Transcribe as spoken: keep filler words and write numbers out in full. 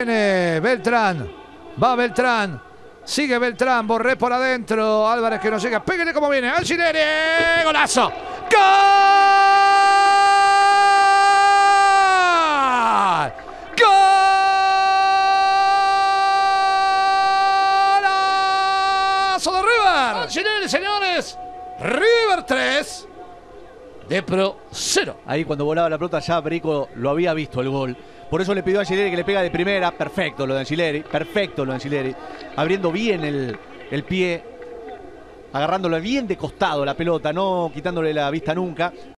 Viene Beltrán, va Beltrán, sigue Beltrán, Borré por adentro, Álvarez que no llega, pégale como viene, Angileri, golazo, ¡gol! ¡Golazo de River! Angileri, señores, River tres, Depro cero. Ahí cuando volaba la pelota ya Perico lo había visto el gol. Por eso le pidió a Angileri que le pega de primera. Perfecto lo de Angileri. Perfecto lo de Angileri. Abriendo bien el, el pie. Agarrándolo bien de costado la pelota. No quitándole la vista nunca.